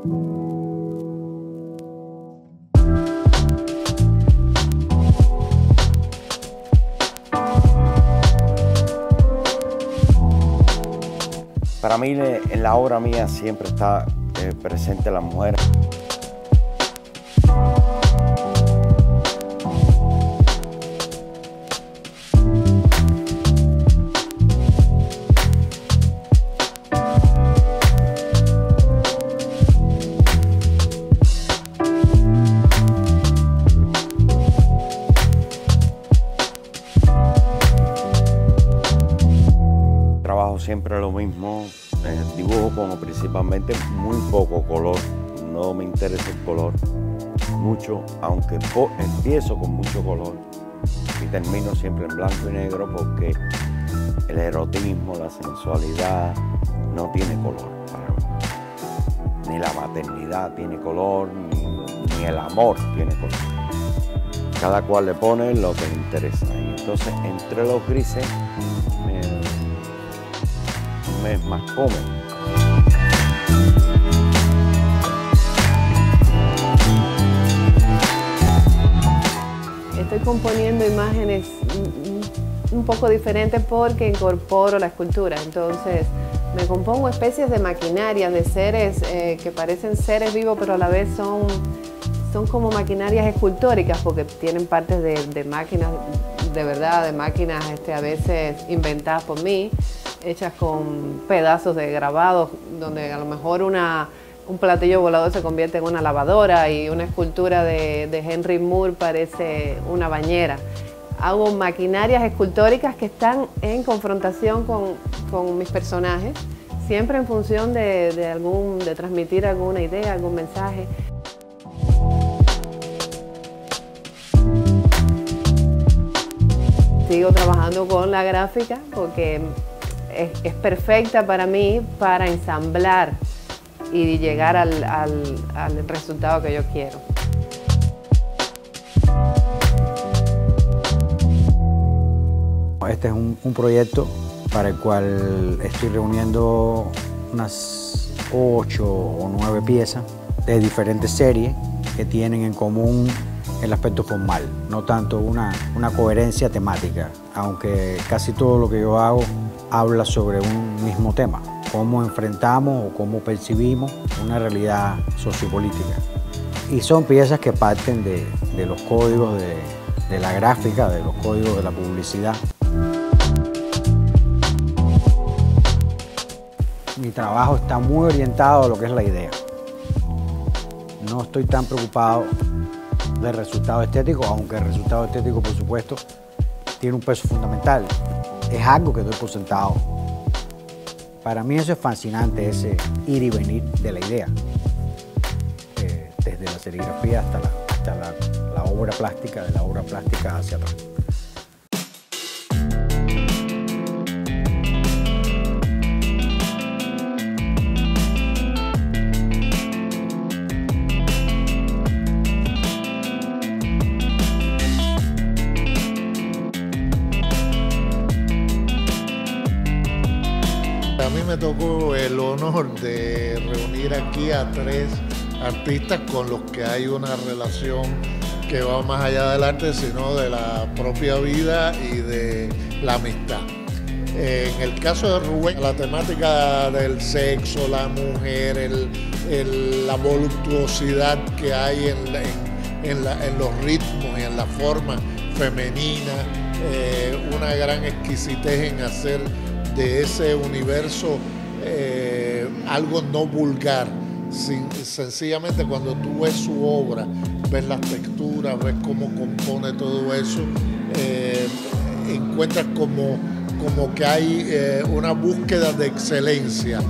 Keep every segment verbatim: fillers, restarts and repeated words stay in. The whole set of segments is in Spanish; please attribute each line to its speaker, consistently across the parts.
Speaker 1: Para mí, en la obra mía siempre está eh, presente la mujer. Trabajo siempre lo mismo, eh, dibujo como principalmente muy poco color, no me interesa el color mucho, aunque empiezo con mucho color y termino siempre en blanco y negro porque el erotismo, la sensualidad no tiene color para mí. Ni la maternidad tiene color, ni, ni el amor tiene color. Cada cual le pone lo que le interesa y entonces entre los grises me, me es más cómodo.
Speaker 2: Estoy componiendo imágenes un poco diferentes porque incorporo la escultura. Entonces me compongo especies de maquinarias, de seres eh, que parecen seres vivos, pero a la vez son, son como maquinarias escultóricas porque tienen partes de, de máquinas de verdad, de máquinas este, a veces inventadas por mí, hechas con pedazos de grabados, donde a lo mejor una, un platillo volador se convierte en una lavadora y una escultura de, de Henry Moore parece una bañera. Hago maquinarias escultóricas que están en confrontación con, con mis personajes, siempre en función de, de, algún, de transmitir alguna idea, algún mensaje. Sigo trabajando con la gráfica porque es, es perfecta para mí para ensamblar y llegar al, al, al resultado que yo quiero.
Speaker 3: Este es un, un proyecto para el cual estoy reuniendo unas ocho o nueve piezas de diferentes series que tienen en común el aspecto formal, no tanto una, una coherencia temática, aunque casi todo lo que yo hago habla sobre un mismo tema, cómo enfrentamos o cómo percibimos una realidad sociopolítica. Y son piezas que parten de, de los códigos de, de la gráfica, de los códigos de la publicidad. Mi trabajo está muy orientado a lo que es la idea. No estoy tan preocupado del resultado estético, aunque el resultado estético, por supuesto, tiene un peso fundamental. Es algo que doy por sentado. Para mí eso es fascinante, ese ir y venir de la idea, eh, desde la serigrafía hasta, la, hasta la, la obra plástica, de la obra plástica hacia atrás.
Speaker 4: A mí me tocó el honor de reunir aquí a tres artistas con los que hay una relación que va más allá del arte, sino de la propia vida y de la amistad. En el caso de Rubén, la temática del sexo, la mujer, el, el, la voluptuosidad que hay en, en, en, la, en los ritmos y en la forma femenina, eh, una gran exquisitez en hacer de ese universo eh, algo no vulgar. Sin, sencillamente cuando tú ves su obra, ves las texturas, ves cómo compone todo eso, eh, encuentras como, como que hay eh, una búsqueda de excelencia.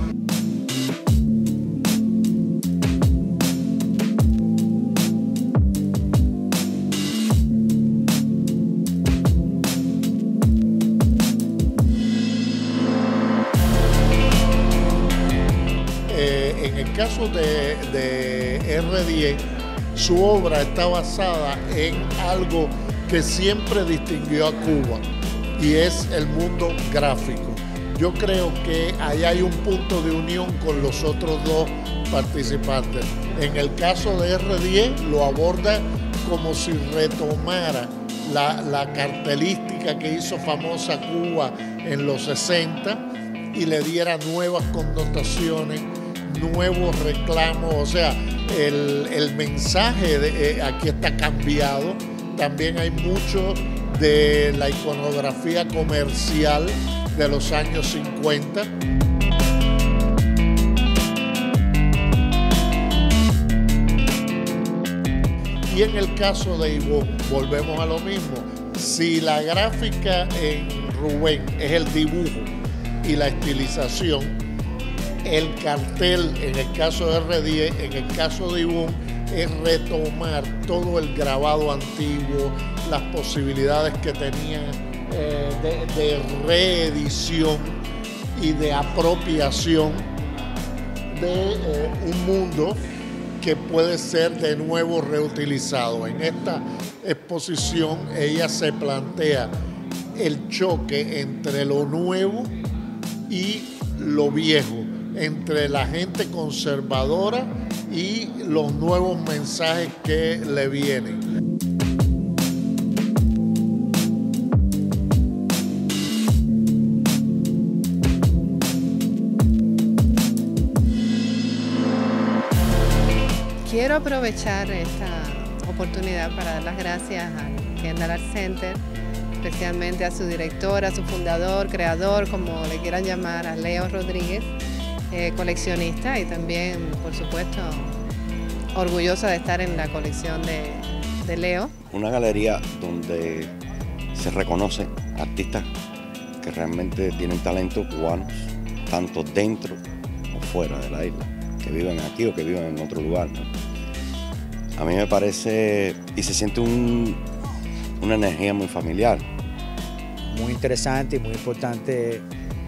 Speaker 4: En el caso de, de erre diez, su obra está basada en algo que siempre distinguió a Cuba y es el mundo gráfico. yo creo que ahí hay un punto de unión con los otros dos participantes. En el caso de erre diez lo aborda como si retomara la, la cartelística que hizo famosa Cuba en los sesenta y le diera nuevas connotaciones, nuevos reclamos, o sea, el, el mensaje de, eh, aquí está cambiado. También hay mucho de la iconografía comercial de los años cincuenta. Y en el caso de Ivonne, volvemos a lo mismo. Si la gráfica en Rubén es el dibujo y la estilización, el cartel en el caso de erre diez, en el caso de Ivonne, es retomar todo el grabado antiguo, las posibilidades que tenía eh, de, de reedición y de apropiación de eh, un mundo que puede ser de nuevo reutilizado. En esta exposición ella se plantea el choque entre lo nuevo y lo viejo, entre la gente conservadora y los nuevos mensajes que le vienen.
Speaker 2: Quiero aprovechar esta oportunidad para dar las gracias al Kendall Art Center, especialmente a su director, a su fundador, creador, como le quieran llamar, a Leo Rodríguez, eh, coleccionista y también, por supuesto, orgullosa de estar en la colección de, de Leo.
Speaker 1: Una galería donde se reconoce artistas que realmente tienen talento cubanos, tanto dentro o fuera de la isla, que viven aquí o que viven en otro lugar, ¿no? A mí me parece, y se siente un, una energía muy familiar.
Speaker 3: Muy interesante y muy importante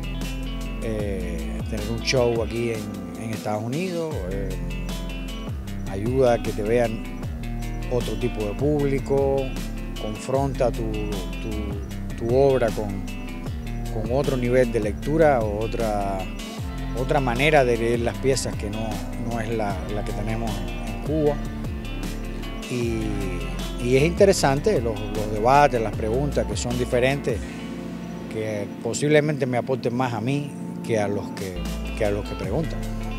Speaker 3: eh, tener un show aquí en, en Estados Unidos. Eh, ayuda a que te vean otro tipo de público, confronta tu, tu, tu obra con, con otro nivel de lectura o otra, otra manera de leer las piezas que no, no es la, la que tenemos en Cuba. Y, y es interesante los, los debates, las preguntas que son diferentes, que posiblemente me aporten más a mí que a los que, que, a los que preguntan.